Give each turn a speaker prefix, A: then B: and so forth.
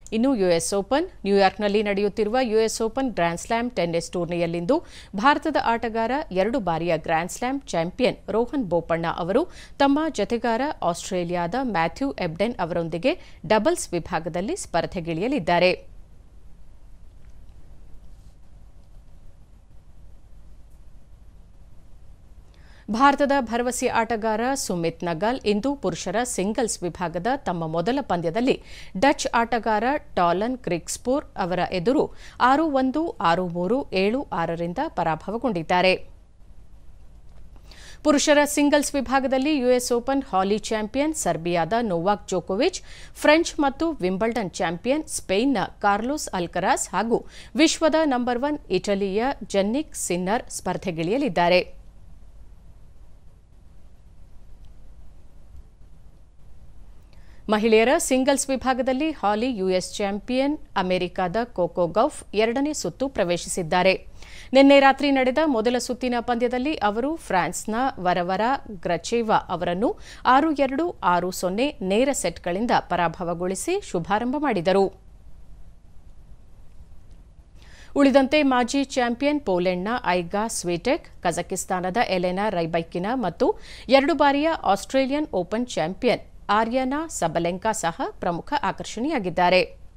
A: ಇನ್ನು US open ನ್ಯೂಯಾರ್ಕ್ನಲ್ಲಿ ನಡೆಯುತ್ತಿರುವ US open grand slam tennis ಟೂರ್ನಿಯಲ್ಲಿಂದು ಭಾರತದ ಆಟಗಾರ 2 ಬಾರಿಯ grand slam champion Rohan Bopanna ಅವರು ತಮ್ಮ ಜತೆಗಾರ ಆಸ್ಟ್ರೇಲಿಯಾದ ಮ್ಯಾಥ್ಯೂ ಎಬ್ಡೆನ್ ಅವರೊಂದಿಗೆ ಡಬಲ್ಸ್ ವಿಭಾಗದಲ್ಲಿ ಸ್ಪರ್ಧೆಗಿಳಿಯಲಿದ್ದಾರೆ. ಭಾರತದ ಭರವಸೆ ಆಟಗಾರ ಸುಮಿತ್ ನಗಾಲ್ ಇಂದು ಪುರುಷರ ಸಿಂಗಲ್ಸ್ ವಿಭಾಗದ ತಮ್ಮ ಮೊದಲ ಪಂದ್ಯದಲ್ಲಿ ಡಚ್ ಆಟಗಾರ ಟಾಲನ್ ಕ್ರಿಕ್ಸ್ಪೂರ್ ಅವರ ಎದುರು 6-1, 6-3, 7-6 ರಿಂದ ಪರಾಭವಗೊಂಡಿದ್ದಾರೆ. ಪುರುಷರ ಸಿಂಗಲ್ಸ್ ವಿಭಾಗದಲ್ಲಿ ಯುಎಸ್ ಓಪನ್ ಹಾಲಿ ಚಾಂಪಿಯನ್ ಸರ್ಬಿಯಾದ ನೊವಾಕ್ ಜೋಕೋವಿಚ್, ಫ್ರೆಂಚ್ ಮತ್ತು ವಿಂಬಲ್ಡನ್ ಚಾಂಪಿಯನ್ ಸ್ಪೇನ್ನ ಕಾರ್ಲೋಸ್ ಅಲ್ಕರಾಸ್ ಹಾಗೂ ವಿಶ್ವದ ನಂಬರ್ 1 ಇಟಲಿಯ ಜನ್ನಿಕ್ ಸಿನ್ನರ್ ಸ್ಪರ್ಧೆಗಿಳಿಯಲಿದ್ದಾರೆ. ಮಹಿಳೆಯರ ಸಿಂಗಲ್ಸ್ ವಿಭಾಗದಲ್ಲಿ ಹಾಲಿ ಯುಎಸ್ ಚಾಂಪಿಯನ್ ಅಮೆರಿಕದ ಕೋಕೋ ಗೌಫ್ 2ನೇ ಸುತ್ತು ಪ್ರವೇಶಿಸಿದ್ದಾರೆ. ನಿನ್ನೆ ರಾತ್ರಿ ನಡೆದ ಮೊದಲ ಸುತ್ತಿನ ಪಂದ್ಯದಲ್ಲಿ ಅವರು ಫ್ರಾನ್ಸ್ನ ವರವರಾ ಗ್ರಚೇವಾ ಅವರನ್ನು 6-2, 6-0 ನೇರ ಸೆಟ್ಗಳಿಂದ ಪರಾಭವಗೊಳಿಸಿ ಶುಭಾರಂಭ ಮಾಡಿದರು. ಉಳಿದಂತೆ ಮಾಜಿ ಚಾಂಪಿಯನ್ ಪೋಲೆಂಡ್ನ ಐಗಾ ಸ್ವಿಟೆಕ್, ಕಜಕಿಸ್ತಾನದ ಎಲೆನಾ ರೈಬೈಕಿನಾ ಮತ್ತು 2 ಬಾರಿಯ Australian open champion Aryna Sabalenka ಸಹ ಪ್ರಮುಖ ಆಕರ್ಷಣೆಯಾಗಿದ್ದಾರೆ.